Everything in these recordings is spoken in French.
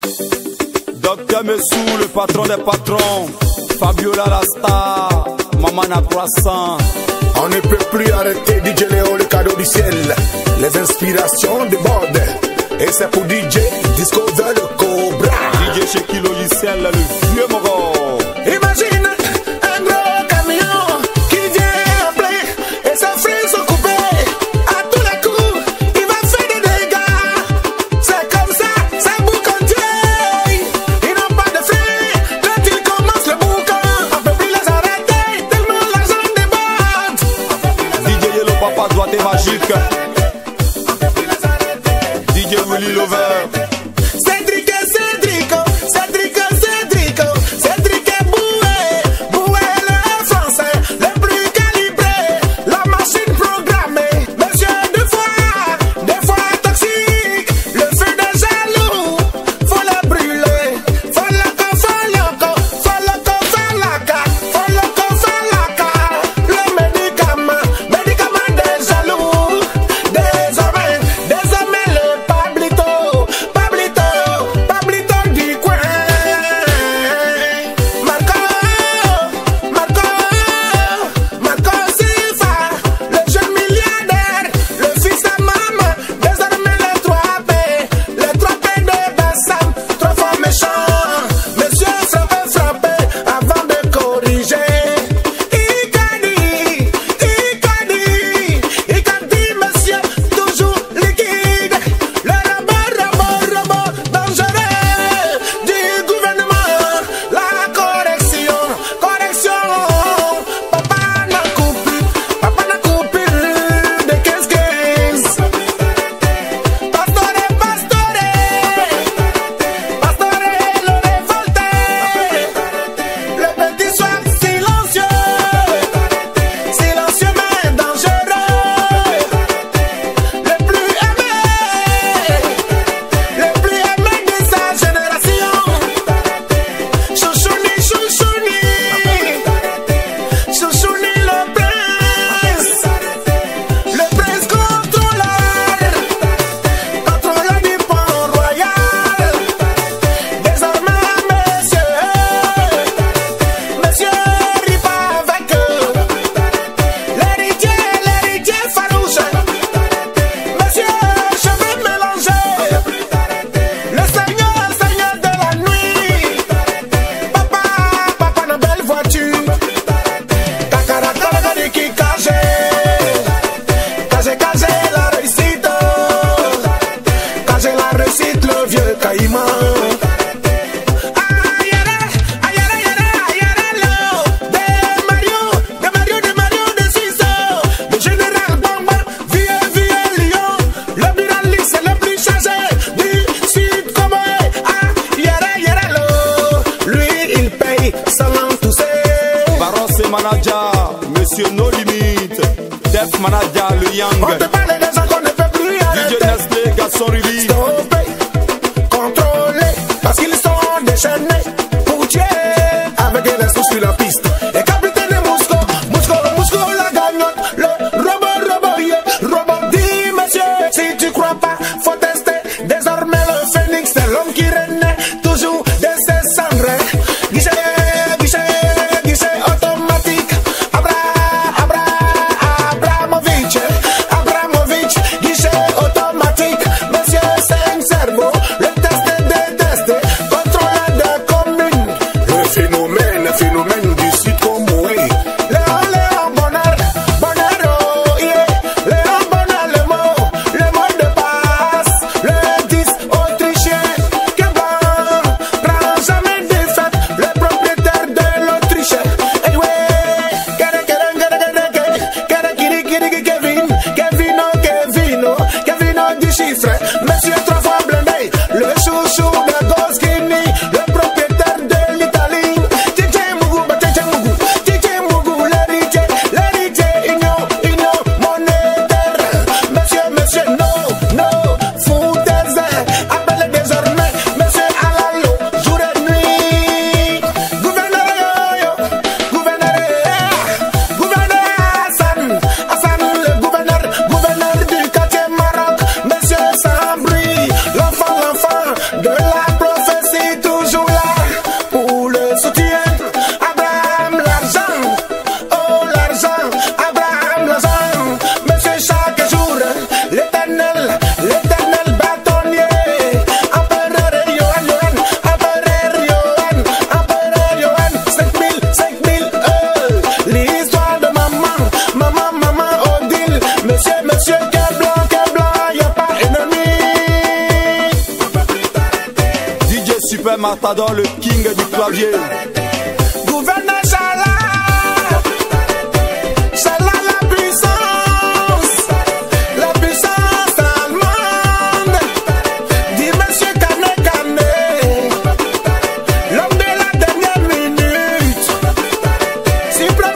Docteur Messou, le patron des patrons. Fabiola la star, Maman Croissant. On ne peut plus arrêter DJ Léo, le cadeau du ciel. Les inspirations débordent. Et c'est pour DJ Discover le Cobra. DJ Sheki Logiciel, le vieux moro. Imagine un gros camion qui vient appeler et ses freins sont coupés. À tous les coups, il va faire des dégâts. C'est comme ça, c'est boucantier. Ils n'ont pas de freins quand ils commencent le boucan. On peut plus les arrêter tellement l'argent déborde. DJ Yellow Papa doit être magique. DJ Willy Lover. Manager, Monsieur No Limit, Def Manager, le Yang. On te parle des gens qu'on ne peut plus arrêter. DJ Nestlé, garçon Ruby. Stopper, contrôler, parce qu'ils sont déchaînés pour tuer avec des sous sur la piste. Et capitaine Mosco, la gagnotte, le robot, yeah, robot. Dis monsieur, si tu crois pas, faut tester. Désormais le phénix, c'est l'homme qui renaît, toujours de ses cendres. Guichet automatique, Abramovic, guichet automatique, monsieur 5 super matador, le king du clavier. Gouverneur Salah, Salah la puissance allemande. Dis monsieur Kane Kane, l'homme de la dernière minute. Suprême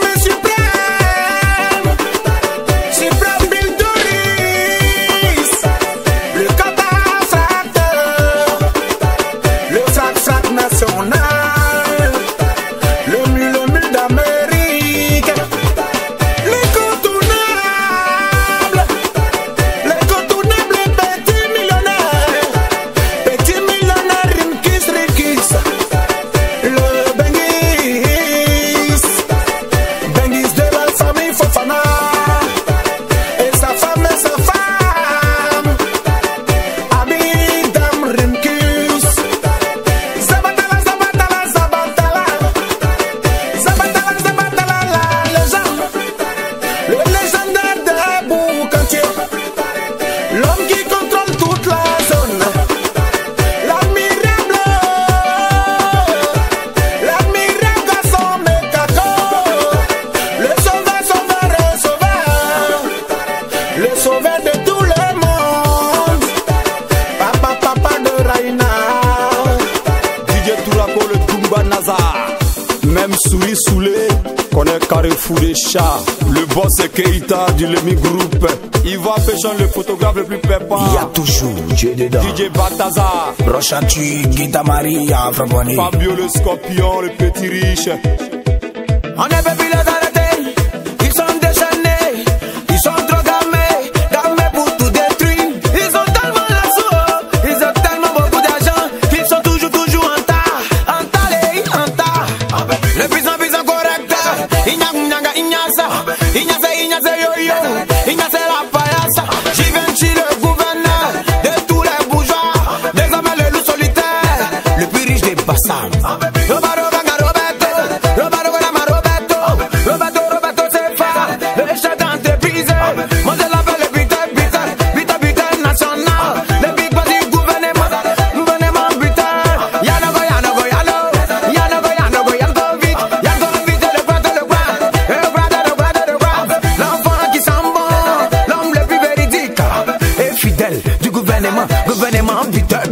Bildoris, le cataphracteur, le frac national, le mule d'Amérique, l'incontournable petit millionnaire Rinkis, le Bengis de la famille Fofana, et sa femme, Abidam Rinkis. Zabatala, la légende, le légendaire de Boucantier, l'homme qui contrôle toute la zone, l'admirable garçon Mekako, le sauveur de tout le monde, papa de Raina. DJ Tourako, le Dumba Nazar. Même Souri Soulé connaît Carrefour des chats. Le boss est Keita du Lemi Group. Ivoire Péchon, le photographe le plus pépin. Il y a toujours Dieu dedans. DJ Balthazar, Rochantu, Guita Maria, Fraboni. Fabio le Scorpion, le petit riche. On ne peut plus les arrêter. Ils sont déchaînés. Ils sont trop gamés pour tout détruire. Ils ont tellement la soie. Ils ont tellement beaucoup d'argent qu'ils sont toujours en tas. Le puissant correcteur. Ignase yo-yo. Ignase la paillasse. Givenchy le gouverneur de tous les bourgeois. Désormais le loup solitaire, le plus riche des Bassam. Roberto Sefa, le chef d'entreprise. Moi je l'appelle le buteur national. Le big boss du gouvernement buteur. Yano vite, le bras. L'enfant qui sent bon, l'homme le plus véridique et fidèle du gouvernement buteur.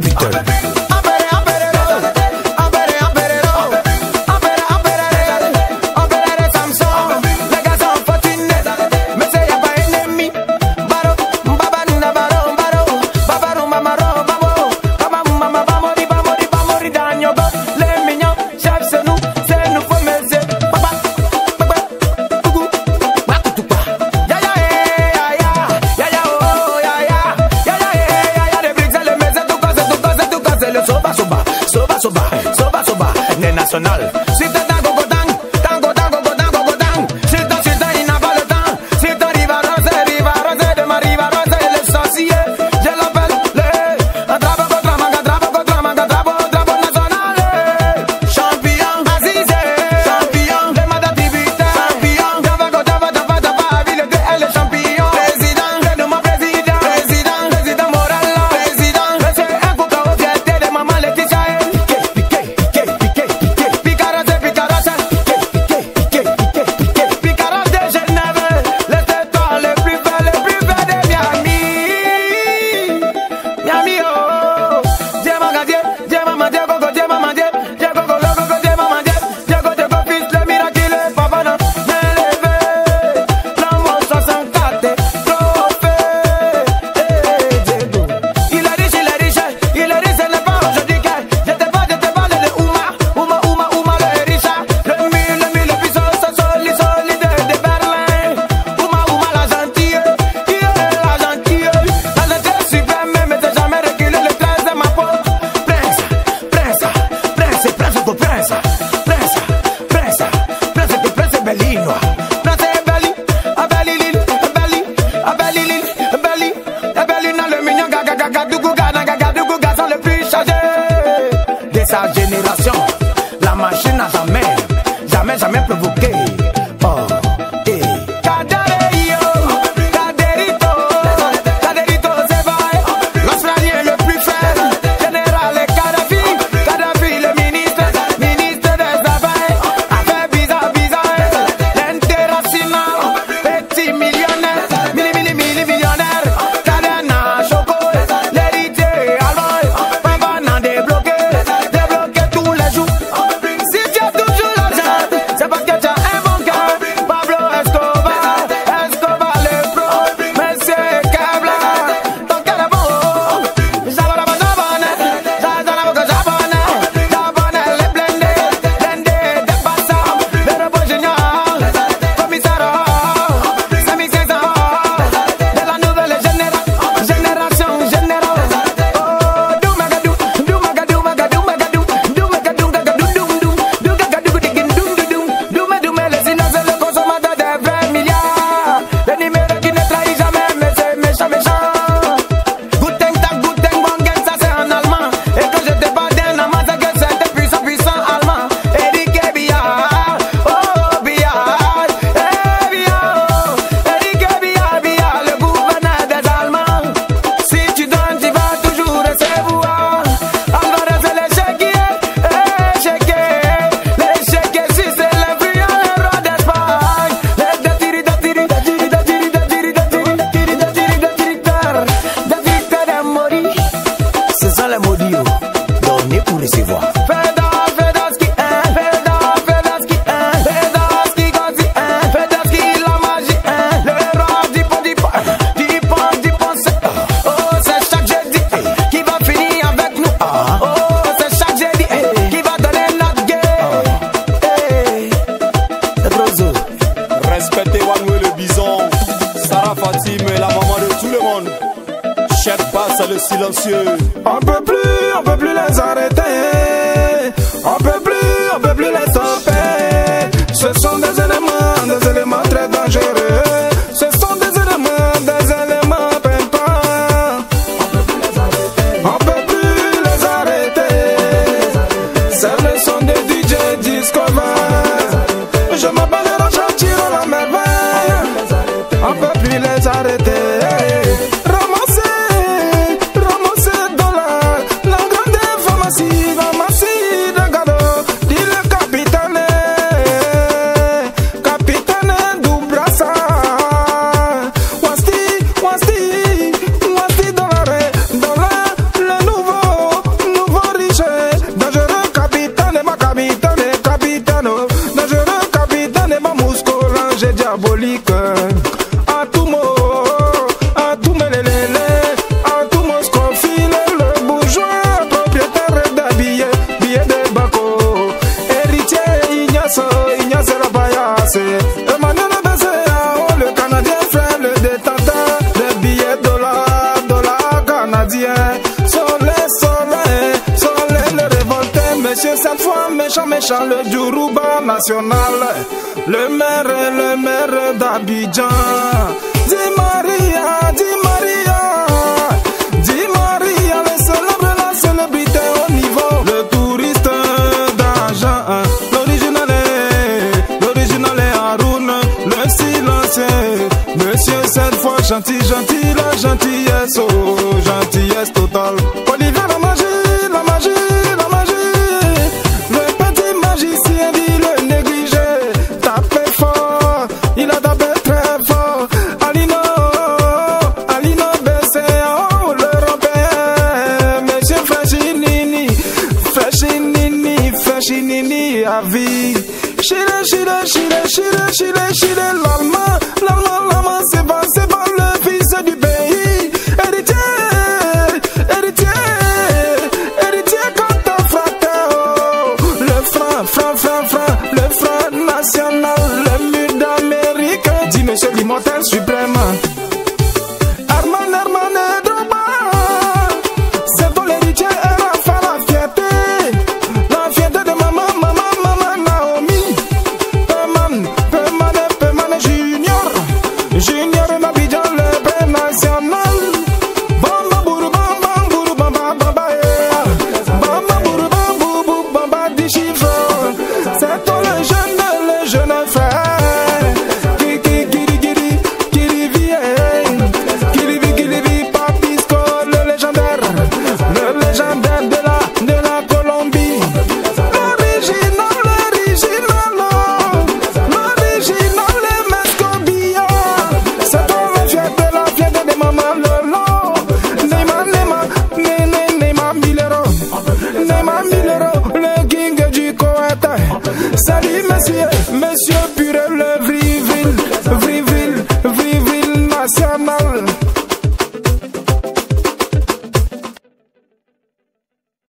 Soba, national. Si t'es tango, si t'es il n'a pas le temps. Si t'es riva rosé de ma riva rosé, le sorcier. Je l'appelle le drapeau national. Champion, Azizé, champion, de madativité, champion, Dava, ville de elle, champion. Président, de mon président moral, président, monsieur Nkouka, fierté de maman Laetitia. Sa génération, la machine n'a jamais provoqué. Oh, eh. Caderito, c'est vrai. L'Australien le plus faible, général Kadhafi, c'est le silencieux. On peut plus les arrêter. On peut plus les stopper. Ce sont des éléments très dangereux. Ce sont des éléments pimpants. On peut plus les arrêter. C'est le son de DJ Discover. Je m'appelle Rachel la merveille. On peut plus les arrêter. Diabolique, à tout mot, à tout melelele, à tout mot scofile, le bourgeois, propriétaire de billets de Bako, héritier Ignace la paillasse, Emmanuel Bessea, le Canadien frère, le détenteur de billets dollars canadiens, soleil, le révolté, monsieur cette fois méchant, le Djourouba national. Le maire d'Abidjan, Di Maria, la célébrité au niveau, le touriste d'argent, l'original est Haroun, le silencieux, monsieur cette fois gentil, la gentillesse, gentillesse totale. Olivier la magie, le petit magicien dit le négligé. Il a tapé très fort. Alino Bessea, l'Européen. Monsieur Fascinini à vie. Chile, l'Allemand, c'est pas le fils du pays. Héritier quand t'as frappé. Le franc national.